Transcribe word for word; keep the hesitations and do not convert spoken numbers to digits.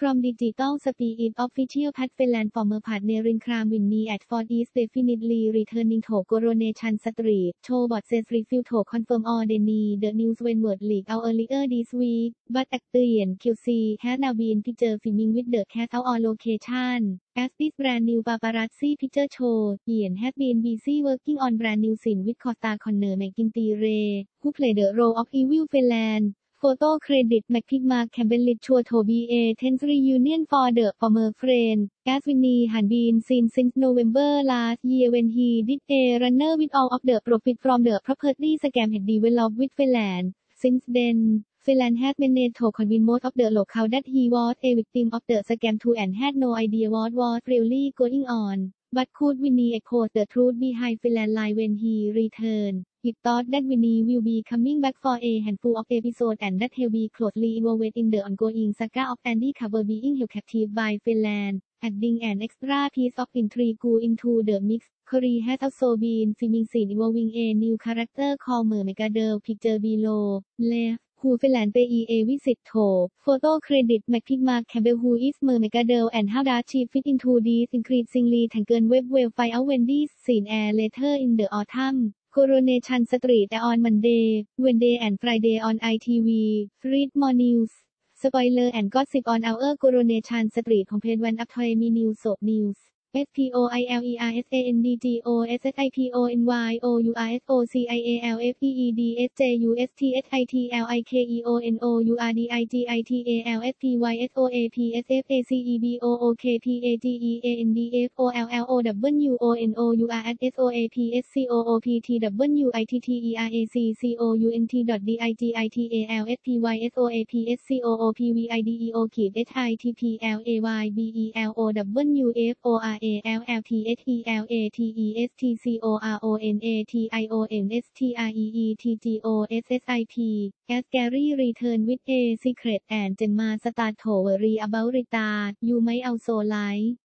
from Digital Speed Official Pat phelan former partnering crime Winnie at Ford is definitely returning to Coronation Street. Show bot says refuse to confirm or deny the news when word leaked out earlier this week, but actor Ian Q C has now been pictured filming with the cast out on location. As this brand new paparazzi picture show, Ian has been busy working on brand new scene with co-star Connor McIntyre, who played the role of evil phelan. Photo credit McPigmark Campbell sure to be a tense reunion for the former friend, as Winnie had been seen since November last year when he did a runner with all of the profit from the property scam had developed with phelan. Since then, phelan has managed to convince most of the locals that he was a victim of the scam too and had no idea what was really going on. But could Winnie expose the truth behind phelan lie when he returned? It thought that Winnie will be coming back for a handful of episodes and that he'll be closely involved in the ongoing saga of Andy Cover being held captive by phelan, adding an extra piece of intrigue into the mix. Corey has also been filming scenes involving a new character called Mermaid. Picture below left, who phelan pay a visit to. Photo credit McPigmark Campbell, who is Mermaid and how does she fit into this increasingly tangled web. Will find out when this scene air later in the autumn. Coronation Street on Monday, Wednesday and Friday on I T V. Read more news, spoiler and gossip on our Coronation Street homepage one up to me news soap news. S P O I L E R S A N D G O S S I P O N Y O U R S O C I A L F E E D S J U S T H I T L I K E O N O U R D I G I T A L S P Y S O A P S F A C E B O O K P A G E A N D F O L L O W O N O U R S O A P S C O O P T W I T T E R A C C O U N T dot D I G I T A L S P Y S O A P S C O O P V I D E O H I T P L A Y B E L O W F O R A L L T H E L A T E S T C O R O N A T I O N S T R E E T G O S S I P, as Gary return with a secret and Gemma start to worry about Rita, you might also like